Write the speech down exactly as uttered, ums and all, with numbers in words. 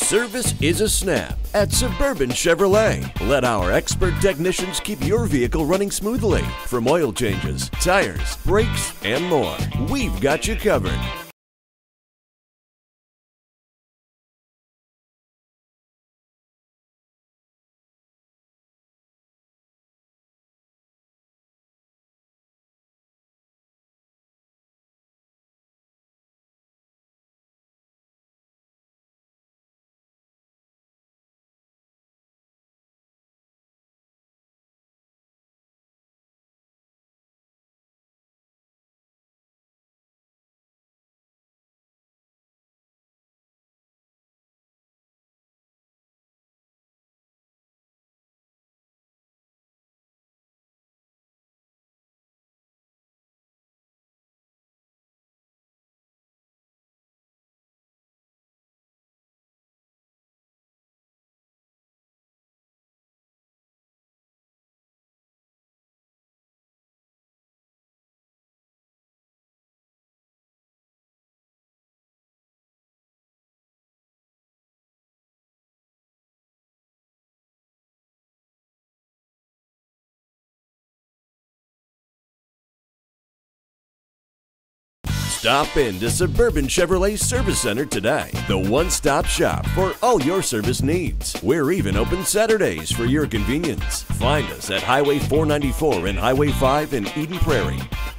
Service is a snap at Suburban Chevrolet. Let our expert technicians keep your vehicle running smoothly. From oil changes, tires, brakes, and more, we've got you covered. Stop in to Suburban Chevrolet Service Center today, the one-stop shop for all your service needs. We're even open Saturdays for your convenience. Find us at Highway four ninety-four and Highway five in Eden Prairie.